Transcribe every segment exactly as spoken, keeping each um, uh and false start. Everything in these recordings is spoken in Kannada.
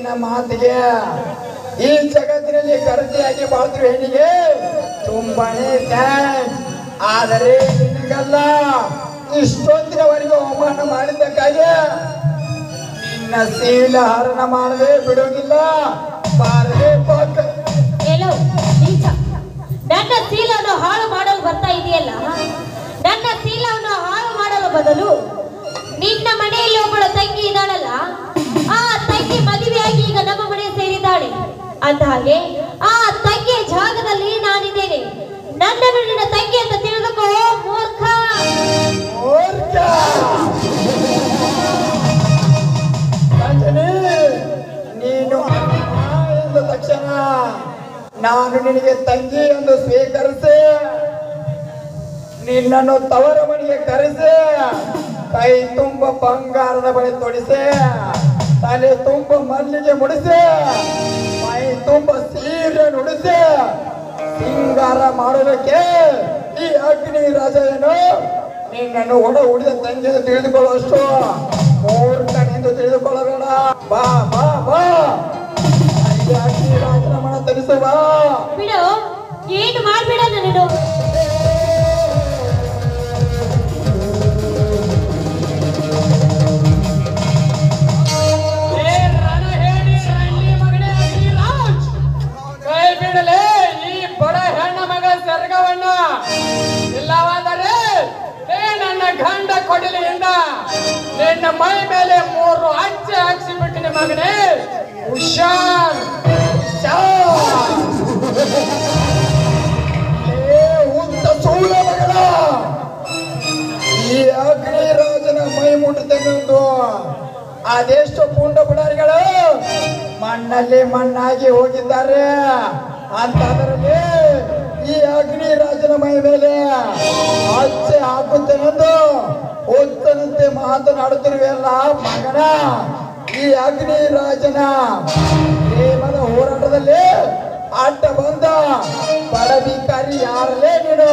ನಿನ್ನ ಮಾತಿಗೆ ಈ ಜಗತ್ತಿನಲ್ಲಿ ಗರತಿಯಾಗಿ ಬಾಳ್ತಿರೋ ಹೆಣ್ಣಿಗೆ ತುಂಬಾನೇ ಥ್ಯಾಂಕ್ಸ್. ಆದರೆ ನಿನಗಲ್ಲ, ಇಷ್ಟೊಂದಿನವರೆಗೆ ಅವಮಾನ ಮಾಡಿದ್ದಕ್ಕಾಗಿ ನಿನ್ನ ಶೀಲ ಹರಣ ಮಾಡದೆ ಬಿಡುವುದಿಲ್ಲ. ಬಾರದೆ ಪಕ್ಕ ಹೇಳೋ ನೀಚ, ನನ್ನ ಶೀಲವನ್ನು ಹಾಳು ಮಾಡಲು ಬರ್ತಾ ಇದೆಯಲ್ಲ, ನನ್ನ ಶೀಲವನ್ನು ಹಾಳು ಮಾಡಲು ಬದಲು ನಿನ್ನ ಮನೆಯಲ್ಲಿ ಒಬ್ಬಳ ತಂಗಿ ಇದ್ದಾಳಲ್ಲ, ಆ ತಂಗಿ ಮದುವೆಯಾಗಿ ಈಗ ನಮ್ಮ ಮನೆ ಸೇರಿದ್ದಾಳೆ. ಅಂದ ಹಾಗೆ ಆ ತಂಗಿಯ ಜಾಗದಲ್ಲಿ ನಾನಿದ್ದೇನೆ. ನನ್ನನ್ನು ನಿನ್ನ ತಂಗಿ ಅಂತ ತಿಳಿದುಕೋ ಮೂರ್ಖ. ಮೂರ್ಖ ನೀನು ಎಂದ ತಕ್ಷಣ ನಾನು ನಿನಗೆ ತಂಗಿ ಎಂದು ಸ್ವೀಕರಿಸಿ ನಿನ್ನನ್ನು ತವರ ಮನೆಗೆ ಕರೆಸಿ ಕೈ ತುಂಬ ಬಂಗಾರದ ಬಳಿ ತೊಡಿಸಿ ತಲೆ ತುಂಬ ಮಲ್ಲಿಗೆ ಮುಡಿಸಿ ಮೈ ತುಂಬ ಸೀರೆ ನುಡಿಸಿ ಸಿಂಗಾರ ಮಾಡೋದಕ್ಕೆ ಈ ಅಗ್ನಿ ರಾಜ ಏನು ನಿನ್ನನ್ನು ಒಡ ಹುಡಿದ ತಂಗಿ ಎಂದು ತಿಳಿದುಕೊಳ್ಳುವಷ್ಟು ಮೂರ್ಖನೆಂದು ತಿಳಿದುಕೊಳ್ಳಬೇಡ. ಬಾ ಬಾ ಬಾ ಈ ಅಗ್ನಿ ರಾಜನ ಮನ ತರಿಸುವ. ಬಿಡು, ಏನು ಮಾಡ್ಬೇಡ ನಾನು. ಇಲ್ಲವಾದರೆ ನನ್ನ ಗಂಡ ಕೊಡಲಿಯಿಂದ ನಿನ್ನ ಮೈ ಮೇಲೆ ಮೂರು ಅಚ್ಚೆ ಹಾಕ್ಸಿ ಬಿಟ್ಟಿನ ಮಗನೇ. ಹುಷಾರ್ ಉಂಟ ಸೂಳ ಮಗಳ, ಈ ಅಗ್ನಿ ರಾಜನ ಮೈ ಮುಟ್ಟುತ್ತೇನೆಂದು ಅದೆಷ್ಟು ಪುಂಡ ಬುಡಾರಿಗಳು ಮಣ್ಣಲ್ಲಿ ಮಣ್ಣಾಗಿ ಹೋಗಿದ್ದಾರೆ. ಅಂತದರಲ್ಲಿ ಈ ಅಗ್ನಿ ರಾಜನ ಮೈ ಮೇಲೆ ಅಚ್ಚೆ ಹಾಕುತ್ತೇನೆಂದು ಉತ್ತನಂತೆ ಮಾತನಾಡುತ್ತಿರುವೆಲ್ಲ ಮಗನ. ಈ ಅಗ್ನಿ ರಾಜನ ಪ್ರೇಮದ ಹೋರಾಟದಲ್ಲಿ ಅಡ್ಡ ಬಂದ ಬಡಬಿಕಾರಿ ಯಾರಲ್ಲೇ ನೀನು?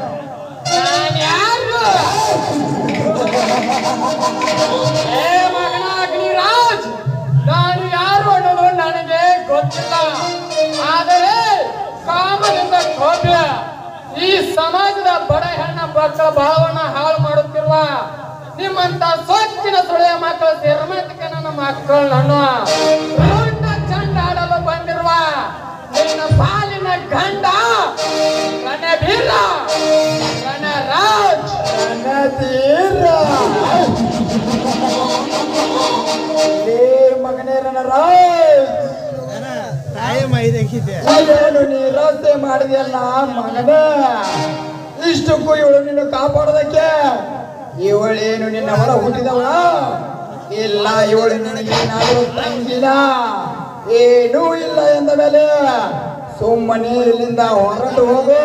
ಯಾರು ಮಗನ ಅಗ್ನಿರಾಜ್? ನಾನು ಯಾರು ಅನ್ನೋದು ನನಗೆ ಗೊತ್ತಿಲ್ಲ. ಆದರೆ ಕಾಮದಿಂದ ಕೋಪ್ಯ ಈ ಸಮಾಜದ ಬಡ ಹೆಣ್ಣ ಮಕ್ಕಳ ಭಾವನ ಹಾಳು ಮಾಡುತ್ತಿರುವ ನಿಮ್ಮಂತ ಸೊಕ್ಕಿನ ಸುಳೆಯ ಮಕ್ಕಳ ನಿರ್ಮಾತಕ್ಕೆ ನನ್ನ ಮಕ್ಕಳು ನನ್ನ ಚಂಡ ಆಡಲು ಬಂದಿರುವ ನಿನ್ನ ಪಾಲಿನ ಗಂಡ ರಣಬೀರ ರಣರಾಜ್ ರಣಧೀರ. ಮಗನೇ ರಣರಾಜ್, ಏನು ನಿರಾಸೆ ಮಾಡಿದೆಯಲ್ಲ ಮಗನೇ. ಇಷ್ಟಕ್ಕೂ ಇವಳು ನಿನ್ನ ಕಾಪಾಡೋದಕ್ಕೆ ಇವಳೇನು ನಿನ್ನ ಹೊರ ಹುಟ್ಟಿದವಳ? ಇಲ್ಲ, ಇವಳು ನಿನಗೇನಾದರೂ ತಂಗಿನ ಏನೂ ಇಲ್ಲ ಎಂದ ಮೇಲೆ ಸುಮ್ಮನೆ ಇಲ್ಲಿಂದ ಹೊರಟು ಹೋಗು.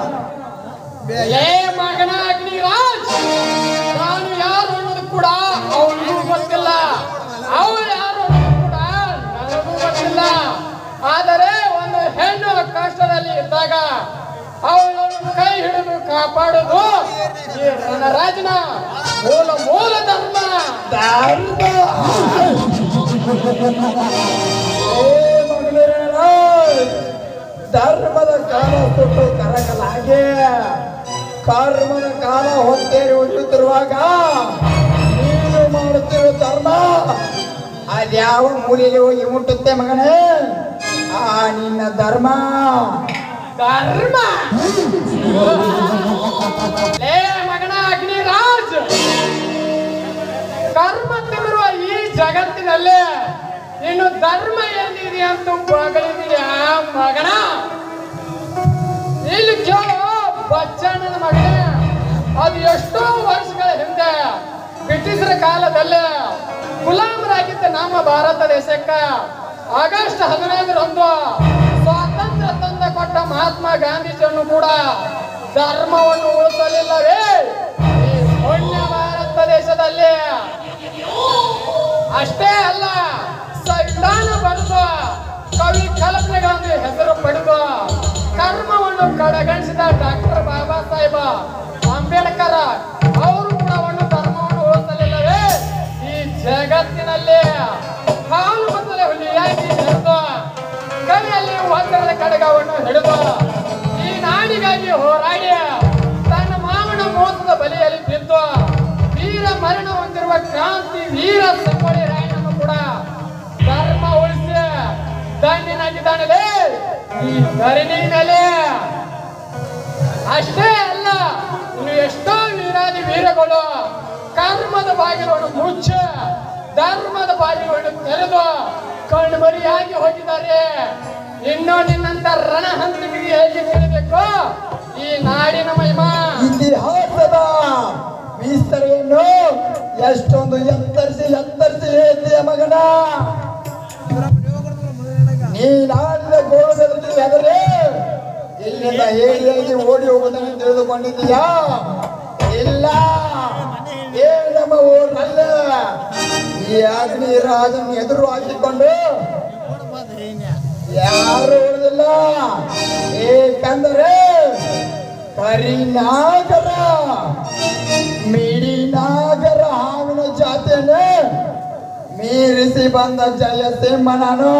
ಏ ಮಗನ ಅಗ್ನಿರಾಜ್, ನಾನು ಯಾರು ಅನ್ನೋದು ಕೂಡ ಅವನಿಗೂ ಗೊತ್ತಿಲ್ಲ, ಅವಳು ಯಾರು ಅನ್ನೋದು ಕೂಡ ನನಗೂ ಗೊತ್ತಿಲ್ಲ. ಆದರೆ ಒಂದು ಹೆಣ್ಣು ಕಷ್ಟದಲ್ಲಿ ಇದ್ದಾಗ ಅವಳನ್ನು ಕೈ ಹಿಡಿದು ಕಾಪಾಡೋದು ಈ ರಣರಾಜನ ಮೂಲ ಮೂಲ ಧರ್ಮ. ಧರ್ಮ ಧರ್ಮದ ಕಾಲ ಕೊಟ್ಟು ಕರಕಲಾಗೆ ಕರ್ಮದ ಕಾಲ ಹೊತ್ತೇರಿ ಹುಟ್ಟುತ್ತಿರುವಾಗ ನೀನು ಮಾಡುತ್ತಿರುವ ಧರ್ಮ ಅದ್ಯಾವ ಮೂಲೆಗೆ ಹೋಗಿ ಮುಟ್ಟುತ್ತೆ ಮಗನೇ? ಆ ನಿನ್ನ ಧರ್ಮ ಧರ್ಮ ಲೇ ಮಗನ ಅಗ್ನಿರಾಜ್, ಕರ್ಮ ತಿರುರುವ ಈ ಜಗತ್ತಿನಲ್ಲಿ ಇನ್ನು ಧರ್ಮ ಎಲ್ಲಿದೆ ಅಂತ ಬಗಳಿದೆಯಾ ಮಗನ? ಇಲ್ಲಿ ಕೇಳೋ ಬಚ್ಚಣ್ಣನ ಮಗನೇ, ಅದು ಎಷ್ಟೋ ವರ್ಷಗಳ ಹಿಂದೆ ಬ್ರಿಟಿಷರ ಕಾಲದಲ್ಲಿ ಗುಲಾಮರಾಗಿದ್ದ ನಮ್ಮ ಭಾರತ ದೇಶಕ್ಕ ಆಗಸ್ಟ್ ಹದಿನೈದರಂದು ಸ್ವಾತಂತ್ರ್ಯ ತಂದ ಕೊಟ್ಟ ಮಹಾತ್ಮ ಗಾಂಧೀಜಿಯನ್ನು ಕೂಡ ಧರ್ಮವನ್ನು ಉಳಿಸಲಿಲ್ಲವೇ ಈ ಪುಣ್ಯ ಭಾರತ ದೇಶದಲ್ಲಿ? ಅಷ್ಟೇ ಅಲ್ಲ, ಸಂವಿಧಾನ ಬರೆದು ಕವಿ ಕಲ್ಪನೆಗಳನ್ನು ಹೆಸರು ಪಡೆದು ಕರ್ಮವನ್ನು ಕಡೆಗಣಿಸಿದ ಡಾಕ್ಟರ್ ಬಾಬಾ ಸಾಹೇಬ ಅಂಬೇಡ್ಕರ್ ಅವರು ಕೂಡ ಒಂದು ಧರ್ಮವನ್ನು ಉಳಿಸಲಿಲ್ಲವೇ ಈ ಜಗತ್ತಿನಲ್ಲಿ? ಹಾಲು ಬಂದರೆ ಹುಲಿಯಾಗಿ ಖಡ್ಗವನ್ನು ಹಿಡಿದು ಈ ನಾಡಿಗಾಗಿ ಹೋರಾಡಿ ತನ್ನ ಮಾವನ ಮೋಸದ ಬಲಿಯಲ್ಲಿ ಬಿದ್ದು ವೀರ ಮರಣ ಹೊಂದಿರುವ ಕ್ರಾಂತಿ ವೀರ ಸಂಗೊಳ್ಳಿ ರಾಯಣ್ಣನು ಕೂಡ ಧರ್ಮ ಉಳಿಸಿ ಧನ್ಯನಾಗಿದ್ದಾನಲೇ ಈ ಧರಣಿ ಮೇಲೆ. ಅಷ್ಟೇ ಅಲ್ಲ, ಇನ್ನು ಎಷ್ಟೋ ವೀರಾದಿ ವೀರಗಳು ಕರ್ಮದ ಬಾಗಿಲನ್ನು ಮುಚ್ಚ ಧರ್ಮದ ಬಾಗಿಲನ್ನು ತೆರೆದು ಕಣ್ಮರಿಯಾಗಿ ಹೋಗಿದ್ದಾರೆ. ಇನ್ನು ನಿನ್ನಂತ ರಣಹಂತಕಿಗೆ ಹೇಗೆ ಕೇಳಬೇಕು ಈ ನಾಡಿನ ಮಹಿಮಾ? ಇತಿಹಾಸದ ವಿಸ್ತರಣೆಯನ್ನು ಎಷ್ಟೊಂದು ಎತ್ತರಿಸಿ ಎತ್ತರಿಸಿ ಹೇಳ್ತೀಯ ಮಗನ. ನೀನಾಡಿದ ಗೋಳದಲ್ಲಿ ಆದರೆ ಇಲ್ಲಿಂದ ಹೇಳಿಯಾಗಿ ಓಡಿ ಹೋಗುವುದನ್ನು ತಿಳಿದುಕೊಂಡಿದ್ದೀಯಾ? ಇಲ್ಲ, ಏ ನಮ್ಮ ಊರಲ್ಲ ಈ ಅಗ್ನಿ ರಾಜನ ಎದುರು ಹಾಕಿಕೊಂಡು ಯಾರು ಉಳಿದಿಲ್ಲ. ಏಕೆಂದರೆ ಕರಿನಾಗರ ಮಿಡಿನಾಗರ ಹಾವಿನ ಜಾತಿಯನ್ನು ಮೀರಿಸಿ ಬಂದ ಜಯಸಿಂಹ ನಾನು.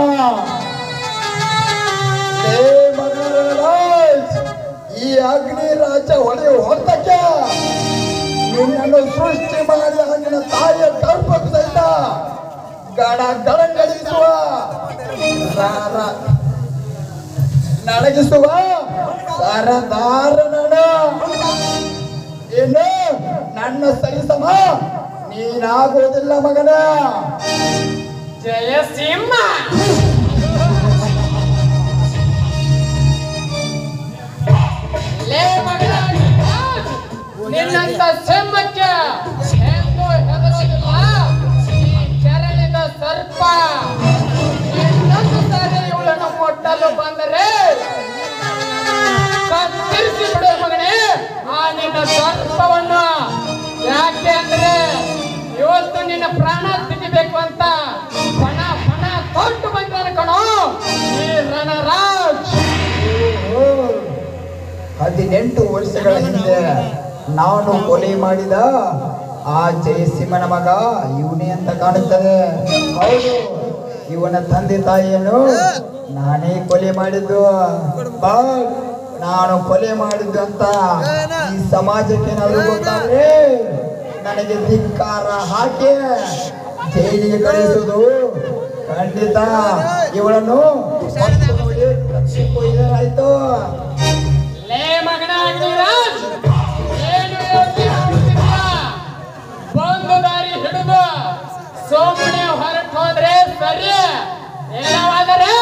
ಈ ಅಗ್ನಿ ರಾಜ ಹೊಳೆಯು ಹೊರತಕ್ಕೆ ನಿನ್ನನ್ನು ಸೃಷ್ಟಿ ಮಾಡಿ ಆಗಿನ ತಾಯಿಯ ಗರ್ಭಕ್ಕೆ ಸಹಿತ ಗಡ ಗಡಗಡಿಸುವ ನಡಗಿಸುವ ಸರದಾರ ನಾನು. ಏನು ನನ್ನ ಸರಿಸಮ ನೀನಾಗುವುದಿಲ್ಲ ಮಗನ. ಜಯಸಿಂಹ ಲೇ ಮಗನ, ನಿನ್ನಂತ ಸಿಂಹಕ್ಕೆ ಎಂದು ಹೆದರೋದಿಲ್ಲ ಈ ಕೆರಳಿದ ಸರ್ಪ. ಇನ್ನೊಂದು ಸಾರಿ ಇವಳನ್ನು ಮುಟ್ಟಲು ಬಂದರೆ ಕತ್ತರಿಸಿ ಬಿಡುವ ಮಗನೇ ಆ ನಿನ್ನ ಸರ್ಪವನ್ನು. ಯಾಕೆ ಅಂದ್ರೆ ಇವತ್ತು ನಿನ್ನ ಪ್ರಾಣ ತೆಗಿಬೇಕು ಅಂತ ಪಣ ಪಣ ತೊಟ್ಟು ಬಂದ ಕಣೋ ಈ ರಣರಾಜ್. ಹದಿನೆಂಟು ವರ್ಷಗಳ ಹಿಂದೆ ನಾನು ಕೊಲೆ ಮಾಡಿದ ಆ ಜಯಸಿಂಹನ ಮಗ ಇವನೇ ಅಂತ ಕಾಣುತ್ತದೆ. ಹೌದು, ಇವನ ತಂದೆ ತಾಯಿಯನ್ನು ನಾನೇ ಕೊಲೆ ಮಾಡಿದ್ದು. ನಾನು ಕೊಲೆ ಮಾಡಿದ್ದು ಅಂತ ಈ ಸಮಾಜಕ್ಕೆ ಏನಾದ್ರು ಗೊತ್ತಾದ್ರೆ ನನಗೆ ಧಿಕ್ಕಾರ ಹಾಕಿ ಜೈಲಿಗೆ ಕಳಿಸುವುದು ಖಂಡಿತ. ಇವಳನ್ನು ಆಯ್ತು. ಲೇ ಮಗನ ಅಗ್ನಿರಾಜ್, ಏನು ಯೋಚನೆ ಮಾಡುತ್ತಿದ್ದ? ಒಂದು ದಾರಿ ಹಿಡಿದು ಸೋಮನೆ ಹೊರಟು ಹೋದ್ರೆ ಸರಿ, ಇಲ್ಲವಾದರೆ